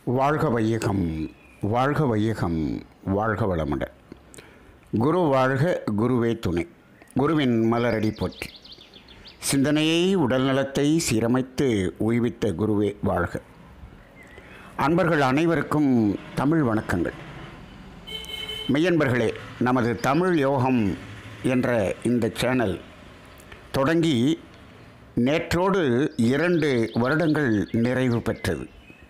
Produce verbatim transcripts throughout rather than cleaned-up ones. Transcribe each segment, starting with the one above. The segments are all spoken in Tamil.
வாழ்க வையகம், வாழ்க வையகம், வாழ்க வளமுடன். குரு வாழ்க, குருவே துணை. குருவின் மலரடி போற்றி. சிந்தனையை உடல்நலத்தை சீரமைத்து உய்வித்த குருவே வாழ்க. அன்பர்கள் அனைவருக்கும் தமிழ் வணக்கங்கள். மெய்யன்பர்களே, நமது தமிழ் யோகம் என்ற இந்த சேனல் தொடங்கி நேற்றோடு இரண்டு வருடங்கள் நிறைவு பெற்றது.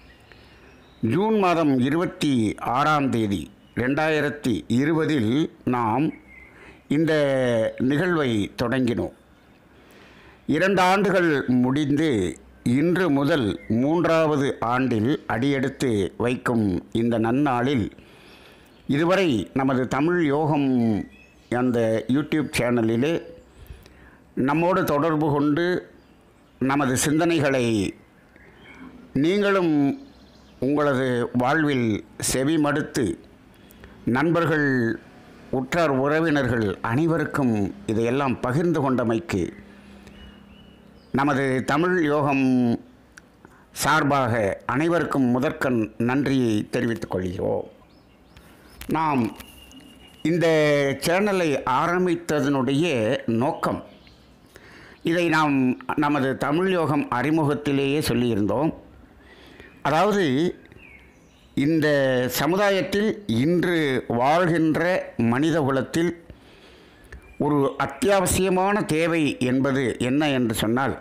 ஜூன் மாதம் இருபத்தி ஆறாம் தேதி ரெண்டாயிரத்தி இருபதில் நாம் இந்த நிகழ்வை தொடங்கினோம். இரண்டு ஆண்டுகள் முடிந்து இன்று முதல் மூன்றாவது ஆண்டில் அடியெடுத்து வைக்கும் இந்த நன்னாளில் இதுவரை நமது தமிழ் யோகம் அந்த யூடியூப் சேனலிலே நம்மோடு தொடர்பு கொண்டு நமது சிந்தனைகளை நீங்களும் உங்களது வாழ்வில் செவிமடுத்து நண்பர்கள், உற்றார் உறவினர்கள் அனைவருக்கும் இதையெல்லாம் பகிர்ந்து கொண்டமைக்கு நமது தமிழ் யோகம் சார்பாக அனைவருக்கும் முதற்கண் நன்றியை தெரிவித்துக் கொள்கிறோம். நாம் இந்த சேனலை ஆரம்பித்ததனுடைய நோக்கம், இதை நாம் நமது தமிழ் யோகம் அறிமுகத்திலேயே சொல்லியிருந்தோம். அதாவது, இந்த சமுதாயத்தில் இன்று வாழ்கின்ற மனித குலத்தில் ஒரு அத்தியாவசியமான தேவை என்பது என்ன என்று சொன்னால்,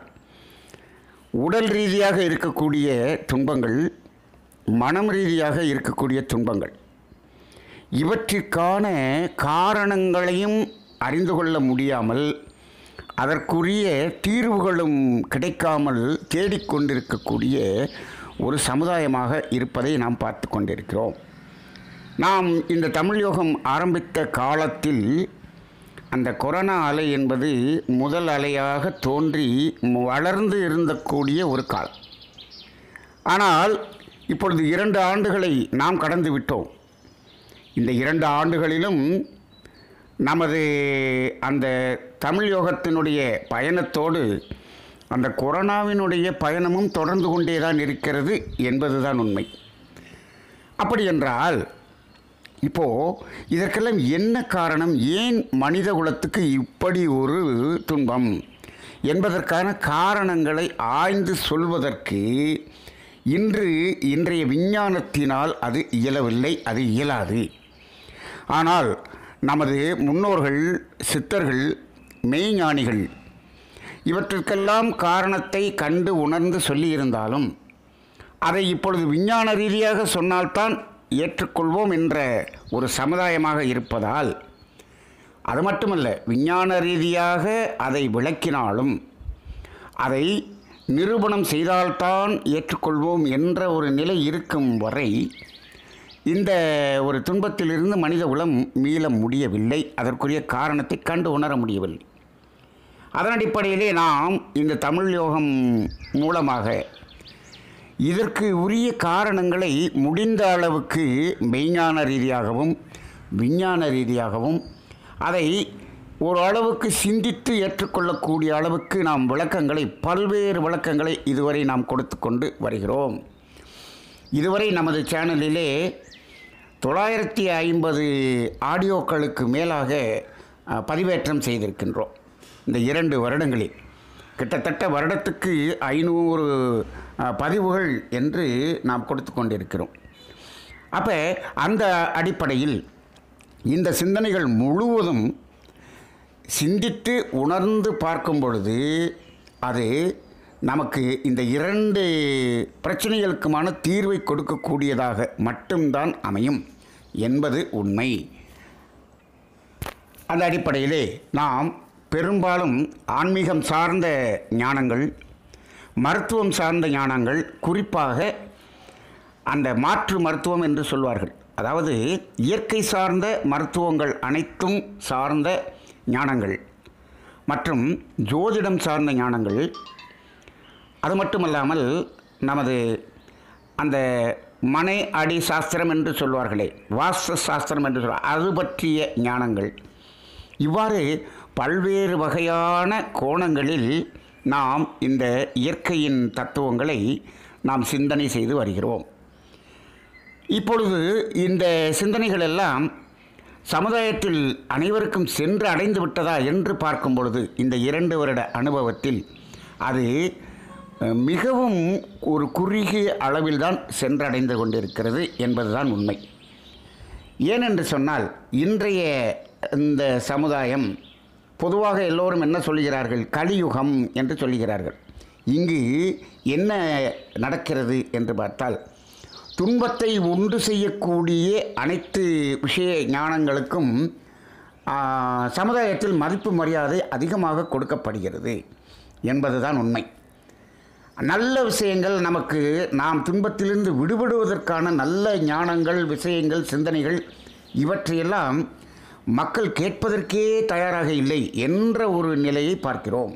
உடல் ரீதியாக இருக்கக்கூடிய துன்பங்கள், மனம் ரீதியாக இருக்கக்கூடிய துன்பங்கள், இவற்றிற்கான காரணங்களையும் அறிந்து கொள்ள முடியாமல் அதற்குரிய தீர்வுகளும் கிடைக்காமல் தேடிக்கொண்டிருக்கக்கூடிய ஒரு சமுதாயமாக இருப்பதை நாம் பார்த்து கொண்டிருக்கிறோம். நாம் இந்த தமிழ் யோகம் ஆரம்பித்த காலத்தில் அந்த கொரோனா அலை என்பது முதல் அலையாக தோன்றி வளர்ந்து இருந்தக்கூடிய ஒரு காலம். ஆனால் இப்பொழுது இரண்டு ஆண்டுகளை நாம் கடந்து விட்டோம். இந்த இரண்டு ஆண்டுகளிலும் நமது அந்த தமிழ் யோகத்தினுடைய பயணத்தோடு அந்த கொரோனாவினுடைய பயணமும் தொடர்ந்து கொண்டே தான் இருக்கிறது என்பதுதான் உண்மை. அப்படி என்றால் இப்போது இதற்கெல்லாம் என்ன காரணம், ஏன் மனித குலத்துக்கு இப்படி ஒரு துன்பம் என்பதற்கான காரணங்களை ஆய்ந்து சொல்வதற்கு இன்று இன்றைய விஞ்ஞானத்தினால் அது இயலவில்லை, அது இயலாது. ஆனால் நமது முன்னோர்கள், சித்தர்கள், மெய்ஞானிகள் இவற்றிற்கெல்லாம் காரணத்தை கண்டு உணர்ந்து சொல்லியிருந்தாலும் அதை இப்பொழுது விஞ்ஞான ரீதியாக சொன்னால்தான் ஏற்றுக்கொள்வோம் என்ற ஒரு சமுதாயமாக இருப்பதால், அது மட்டுமல்ல, விஞ்ஞான ரீதியாக அதை விளக்கினாலும் அதை நிரூபணம் செய்தால்தான் ஏற்றுக்கொள்வோம் என்ற ஒரு நிலை இருக்கும் வரை இந்த ஒரு துன்பத்திலிருந்து மனித குலம் மீள முடியவில்லை. அதற்குரிய காரணத்தை கண்டு உணர முடியவில்லை. அதன் அடிப்படையிலே நாம் இந்த தமிழ் யோகம் மூலமாக இதற்கு உரிய காரணங்களை முடிந்த அளவுக்கு மெய்ஞான ரீதியாகவும் விஞ்ஞான ரீதியாகவும் அதை ஒரு அளவுக்கு சிந்தித்து ஏற்றுக்கொள்ளக்கூடிய அளவுக்கு நாம் விளக்கங்களை, பல்வேறு விளக்கங்களை இதுவரை நாம் கொடுத்து கொண்டு வருகிறோம். இதுவரை நமது சேனலிலே தொள்ளாயிரத்தி ஐம்பது ஆடியோக்களுக்கு மேலாக பதிவேற்றம் செய்திருக்கின்றோம். இந்த இரண்டு வருடங்களில் கிட்டத்தட்ட வருடத்துக்கு ஐநூறு பதிவுகள் என்று நாம் கொடுத்து கொண்டிருக்கிறோம். அப்போ அந்த அடிப்படையில் இந்த சிந்தனைகள் முழுவதும் சிந்தித்து உணர்ந்து பார்க்கும் பொழுது அது நமக்கு இந்த இரண்டு பிரச்சனைகளுக்குமான தீர்வை கொடுக்கக்கூடியதாக மட்டும்தான் அமையும் என்பது உண்மை. அந்த அடிப்படையிலே நாம் பெரும்பாலும் ஆன்மீகம் சார்ந்த ஞானங்கள், மருத்துவம் சார்ந்த ஞானங்கள், குறிப்பாக அந்த மாற்று மருத்துவம் என்று சொல்வார்கள், அதாவது இயற்கை சார்ந்த மருத்துவங்கள் அனைத்தும் சார்ந்த ஞானங்கள் மற்றும் ஜோதிடம் சார்ந்த ஞானங்கள், அது மட்டுமல்லாமல் நமது அந்த மனை அடி சாஸ்திரம் என்று சொல்வார்களே, வாஸ்து சாஸ்திரம் என்று சொல்வார், அது பற்றிய ஞானங்கள், இவ்வாறு பல்வேறு வகையான கோணங்களில் நாம் இந்த இயற்கையின் தத்துவங்களை நாம் சிந்தனை செய்து வருகிறோம். இப்பொழுது இந்த சிந்தனைகள் எல்லாம் சமுதாயத்தில் அனைவருக்கும் சென்று அடைந்து விட்டதா என்று பார்க்கும் பொழுது இந்த இரண்டு வருட அனுபவத்தில் அது மிகவும் ஒரு குறுகிய அளவில்தான் சென்றடைந்து கொண்டிருக்கிறது என்பதுதான் உண்மை. ஏனென்று சொன்னால் இன்றைய இந்த சமுதாயம் பொதுவாக எல்லோரும் என்ன சொல்கிறார்கள்? கலியுகம் என்று சொல்கிறார்கள். இங்கு என்ன நடக்கிறது என்று பார்த்தால் துன்பத்தை உண்டு செய்யக்கூடிய அனைத்து விஷய ஞானங்களுக்கும் சமுதாயத்தில் மதிப்பு மரியாதை அதிகமாக கொடுக்கப்படுகிறது என்பதுதான் உண்மை. நல்ல விஷயங்கள் நமக்கு நாம் துன்பத்திலிருந்து விடுபடுவதற்கான நல்ல ஞானங்கள், விஷயங்கள், சிந்தனைகள் இவற்றையெல்லாம் மக்கள் கேட்பதற்கே தயாராக இல்லை என்ற ஒரு நிலையை பார்க்கிறோம்.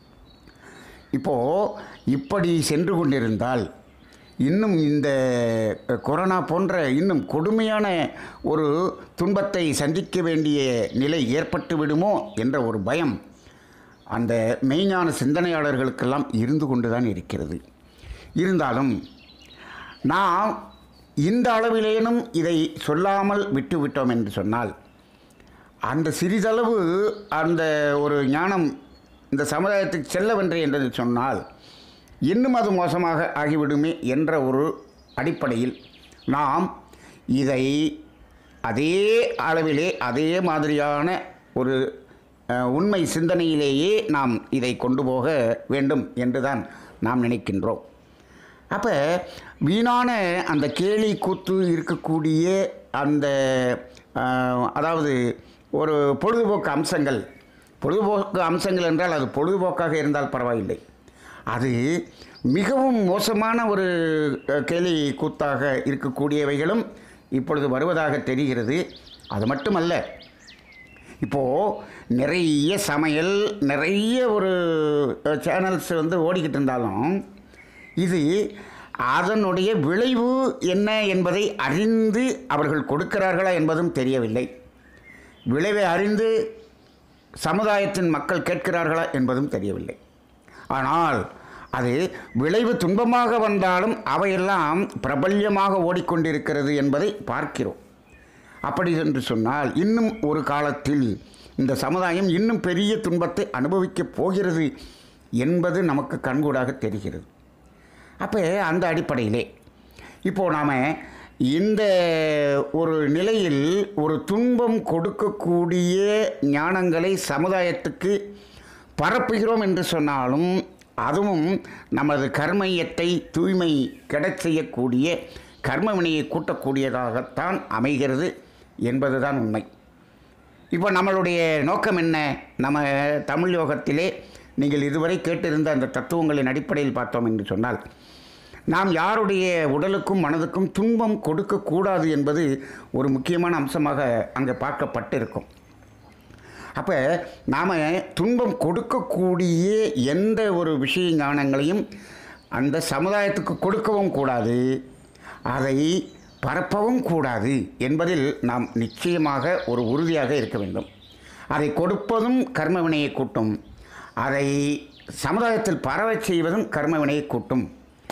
இப்போது இப்படி சென்று கொண்டிருந்தால் இன்னும் இந்த கொரோனா போன்ற இன்னும் கொடுமையான ஒரு துன்பத்தை சந்திக்க வேண்டிய நிலை ஏற்பட்டு விடுமோ என்ற ஒரு பயம் அந்த மெய்ஞான சிந்தனையாளர்களுக்கெல்லாம் இருந்து கொண்டு தான் இருக்கிறது. இருந்தாலும் நாம் இந்த அளவிலேனும் இதை சொல்லாமல் விட்டுவிட்டோம் என்று சொன்னால் அந்த சிறிதளவு அந்த ஒரு ஞானம் இந்த சமுதாயத்துக்கு செல்லவென்று என்று சொன்னால் இன்னும் அது மோசமாக ஆகிவிடுமே என்ற ஒரு அடிப்படையில் நாம் இதை அதே அளவிலே அதே மாதிரியான ஒரு உண்மை சிந்தனையிலேயே நாம் இதை கொண்டு போக வேண்டும் என்று தான் நாம் நினைக்கின்றோம். அப்போ வீணான அந்த கேலி கூத்து இருக்கக்கூடிய அந்த அதாவது ஒரு பொழுதுபோக்கு அம்சங்கள் பொழுதுபோக்கு அம்சங்கள் என்றால் அது பொழுதுபோக்காக இருந்தால் பரவாயில்லை. அது மிகவும் மோசமான ஒரு கேலி கூத்தாக இருக்கக்கூடியவைகளும் இப்பொழுது வருவதாக தெரிகிறது. அது மட்டுமல்ல, இப்போது நிறைய சமையல் நிறைய ஒரு சேனல்ஸ் வந்து ஓடிக்கிட்டு இருந்தாலும் இது அதனுடைய விளைவு என்ன என்பதை அறிந்து அவர்கள் கொடுக்கிறார்களா என்பதும் தெரியவில்லை. விளைவை அறிந்து சமுதாயத்தின் மக்கள் கேட்கிறார்களா என்பதும் தெரியவில்லை. ஆனால் அது விளைவு துன்பமாக வந்தாலும் அவையெல்லாம் பிரபல்யமாக ஓடிக்கொண்டிருக்கிறது என்பதை பார்க்கிறோம். அப்படி என்று சொன்னால் இன்னும் ஒரு காலத்தில் இந்த சமுதாயம் இன்னும் பெரிய துன்பத்தை அனுபவிக்கப் போகிறது என்பது நமக்கு கண்கூடாக தெரிகிறது. அப்போ அந்த அடிப்படையிலே இப்போது நாம் இந்த ஒரு நிலையில் ஒரு துன்பம் கொடுக்கக்கூடிய ஞானங்களை சமுதாயத்துக்கு பரப்புகிறோம் என்று சொன்னாலும் அதுவும் நமது கர்மயத்தை தூய்மை கெடச் செய்யக்கூடிய கர்ம வினையை கூட்டக்கூடியதாகத்தான் அமைகிறது என்பதுதான் உண்மை. இப்போ நம்மளுடைய நோக்கம் என்ன? நம்ம தமிழ் யோகத்திலே நீங்கள் இதுவரை கேட்டிருந்த அந்த தத்துவங்களின் அடிப்படையில் பார்த்தோம் என்று சொன்னால் நாம் யாருடைய உடலுக்கும் மனதுக்கும் துன்பம் கொடுக்கக்கூடாது என்பது ஒரு முக்கியமான அம்சமாக அங்கே பார்க்கப்பட்டிருக்கும். அப்போ நாம் துன்பம் கொடுக்கக்கூடிய எந்த ஒரு விஷய ஞானங்களையும் அந்த சமுதாயத்துக்கு கொடுக்கவும் கூடாது, அதை பரப்பவும் கூடாது என்பதில் நாம் நிச்சயமாக ஒரு உறுதியாக இருக்க வேண்டும். அதை கொடுப்பதும் கர்ம வினையை கூட்டும், அதை சமுதாயத்தில் பரவச் செய்வதும் கர்ம வினையை கூட்டும்.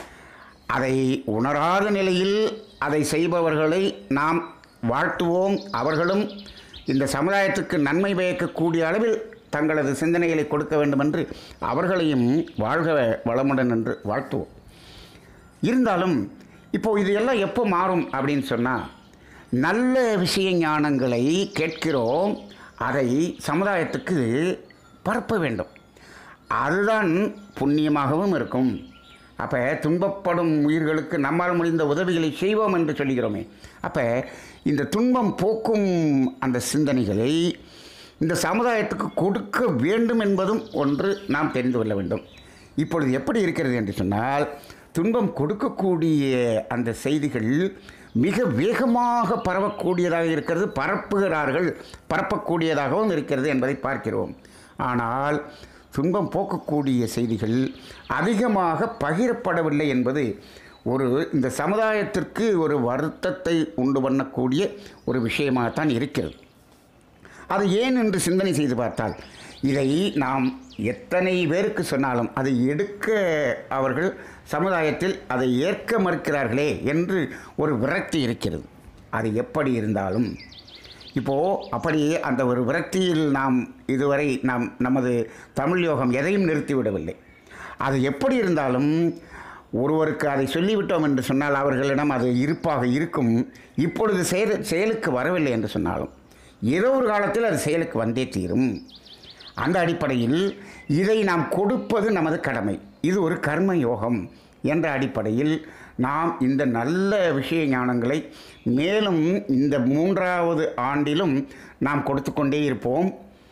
அதை உணராத நிலையில் அதை செய்பவர்களை நாம் வாழ்த்துவோம். அவர்களும் இந்த சமுதாயத்துக்கு நன்மை பயக்கக்கூடிய அளவில் தங்களது சிந்தனைகளை கொடுக்க வேண்டும் என்று அவர்களையும் வாழ்க வளமுடன் என்று வாழ்த்துவோம். இருந்தாலும் இப்போது இது எல்லாம் எப்போ மாறும் அப்படின்னு சொன்னால் நல்ல விஷய ஞானங்களை கேட்கிறோம், அதை சமுதாயத்துக்கு பரப்ப வேண்டும். அதுதான் புண்ணியமாகவும் இருக்கும். அப்போ துன்பப்படும் உயிர்களுக்கு நம்மால் முடிந்த உதவிகளை செய்வோம் என்று சொல்கிறோமே. அப்போ இந்த துன்பம் போக்கும் அந்த சிந்தனைகளை இந்த சமுதாயத்துக்கு கொடுக்க வேண்டும் என்பதும் ஒன்று நாம் தெரிந்து கொள்ள வேண்டும். இப்பொழுது எப்படி இருக்கிறது என்று சொன்னால் துன்பம் கொடுக்கக்கூடிய அந்த செய்திகள் மிக வேகமாக பரவக்கூடியதாக இருக்கிறது, பரப்புகிறார்கள், பரப்பக்கூடியதாகவும் இருக்கிறது என்பதை பார்க்கிறோம். ஆனால் துன்பம் போக்கக்கூடிய செய்திகள் அதிகமாக பகிரப்படவில்லை என்பது ஒரு இந்த சமுதாயத்திற்கு ஒரு வருத்தத்தை உண்டு பண்ணக்கூடிய ஒரு விஷயமாகத்தான் இருக்கிறது. அது ஏன் என்று சிந்தனை செய்து பார்த்தால் இதை நாம் எத்தனை பேருக்கு சொன்னாலும் அதை எடுக்க அவர்கள் சமுதாயத்தில் அதை ஏற்க மறுக்கிறார்களே என்று ஒரு விரக்தி இருக்கிறது. அது எப்படி இருந்தாலும் இப்போது அப்படியே அந்த ஒரு விரக்தியில் நாம் இதுவரை நாம் நமது தமிழ் யோகம் எதையும் நிறுத்திவிடவில்லை. அது எப்படி இருந்தாலும் ஒருவருக்கு அதை சொல்லிவிட்டோம் என்று சொன்னால் அவர்களிடம் அது இருப்பாக இருக்கும். இப்பொழுது செயல் செயலுக்கு வரவில்லை என்று சொன்னாலும் ஏதோ ஒரு காலத்தில் அது செயலுக்கு வந்தே தீரும். அந்த அடிப்படையில் இதை நாம் கொடுப்பது நமது கடமை. இது ஒரு கர்ம யோகம் என்ற அடிப்படையில் நாம் இந்த நல்ல விஷய ஞானங்களை மேலும் இந்த மூன்றாவது ஆண்டிலும் நாம் கொடுத்து கொண்டே இருப்போம்.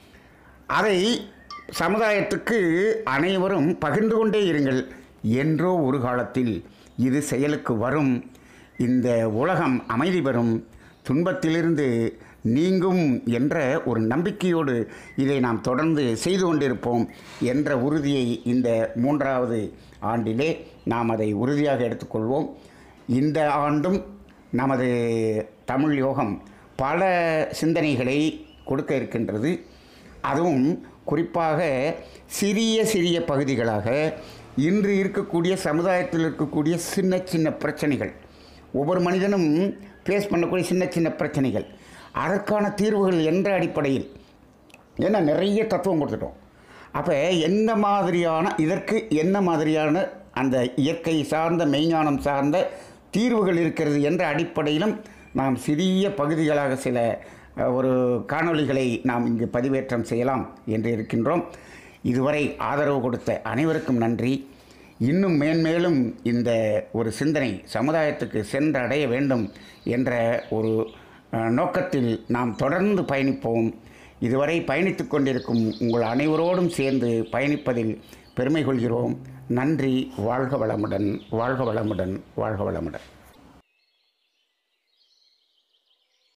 அதை சமுதாயத்துக்கு அனைவரும் பகிர்ந்து கொண்டே இருங்கள். என்றோ ஒரு காலத்தில் இது செயலுக்கு வரும். இந்த உலகம் அமைதி பெறும், துன்பத்திலிருந்து நீங்கும் என்ற ஒரு நம்பிக்கையோடு இதை நாம் தொடர்ந்து செய்து கொண்டிருப்போம் என்ற உறுதியை இந்த மூன்றாவது ஆண்டிலே நாம் அதை உறுதியாக எடுத்துக்கொள்வோம். இந்த ஆண்டும் நமது தமிழ் யோகம் பல சிந்தனைகளை கொடுக்க இருக்கின்றது. அதுவும் குறிப்பாக சிறிய சிறிய பகுதிகளாக இன்று இருக்கக்கூடிய சமுதாயத்தில் இருக்கக்கூடிய சின்ன சின்ன பிரச்சனைகள், ஒவ்வொரு மனிதனும் ஃபேஸ் பண்ணக்கூடிய சின்ன சின்ன பிரச்சனைகள், அதற்கான தீர்வுகள் என்ற அடிப்படையில் ஏன்னா நிறைய தத்துவம் கொடுத்துட்டோம். அப்போ எந்த மாதிரியான இதற்கு என்ன மாதிரியான அந்த இயற்கை சார்ந்த மெய்ஞானம் சார்ந்த தீர்வுகள் இருக்கிறது என்ற அடிப்படையிலும் நாம் சிறிய பகுதிகளாக சில ஒரு காணொளிகளை நாம் இங்கு பதிவேற்றம் செய்யலாம் என்று இருக்கின்றோம். இதுவரை ஆதரவு கொடுத்த அனைவருக்கும் நன்றி. இன்னும் மேன்மேலும் இந்த ஒரு சிந்தனை சமுதாயத்துக்கு சென்றடைய வேண்டும் என்ற ஒரு நோக்கத்தில் நாம் தொடர்ந்து பயணிப்போம். இதுவரை பயணித்து கொண்டிருக்கும் உங்கள் அனைவரோடும் சேர்ந்து பயணிப்பதில் பெருமை கொள்கிறோம். நன்றி. வாழ்க வளமுடன், வாழ்க வளமுடன், வாழ்க வளமுடன்.